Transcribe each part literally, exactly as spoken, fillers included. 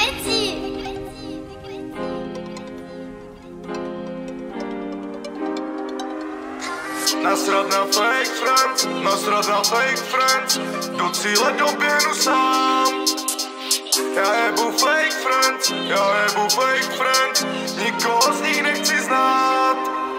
Nasrat na fake friends, nasrat na fake friends, do cíle doběhnu sám. Já jebu fake friends, já jebu fake friends, nikoho z nich nechci znát.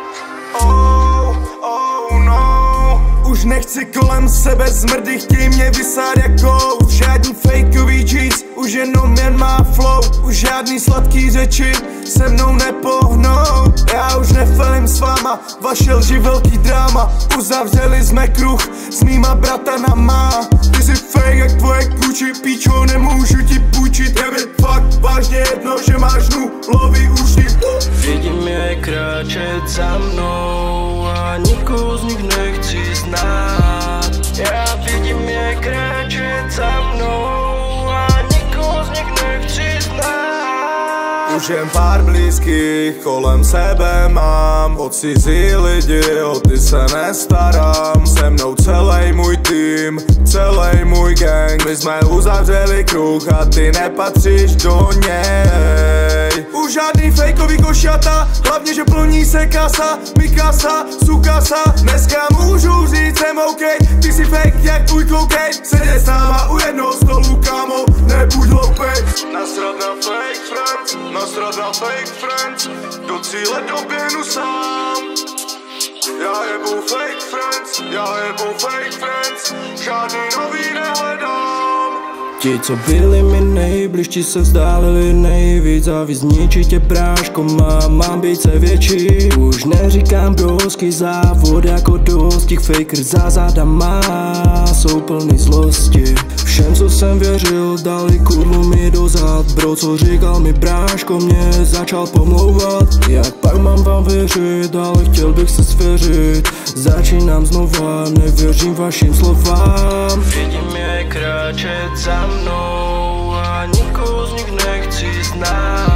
Oh, oh no, už nechci kolem sebe zmrdy, chtěj mě vysát jako žádný fakeový G's, už jenom jen má flow, už žádný sladký řeči se mnou nepohnou. Já už nefelím s váma, vaše lži velký dráma, uzavřeli jsme kruh s mýma bratanama. Ty jsi fake jak tvoje kluči, píčo, nemůžu ti půjčit. Je mi fakt vážně jedno, že máš nulový uši. Vidím je kráčet za mnou a nikoho z nich nechci znát. Já vidím je kráčet za mnou a nikoho z nich nechci znát. Už jen pár blízkých kolem sebe mám, o cizí lidi, o ty se nestarám. Se mnou celý můj tým, celý můj gang, my jsme uzavřeli kruh a ty nepatříš do něj. Už žádný fejkový košata, hlavně že plní se kasa, mi kasa, sukasa. Dneska můžu říct, jsem OK, ty jsi fake jak tvůj koukej. Sedět s náma u jednoho stolu, kámo, nebuď hloupej. Nasrat na fake friends, nasrat na fake friends, do cíle doběhnu sám. Já jebu fake friends, já jebu fake friends, žádný nový nehledám. Ti, co byli mi nejbliž, ti se vzdálili nejvíc a vy zničit tě bráško, mám ambice větší. Už neříkám broský závod jako dostih, faker za zádama jsou plný zlosti. Všem, co jsem věřil, dali kurlu mi dozad. Bro, co říkal mi bráško, mě začal pomlouvat. Jak pak mám vám věřit, ale chtěl bych se svěřit. Začínám znova, nevěřím vašim slovám. Vidím je kráčet za mnou a nikoho z nich nechci znát.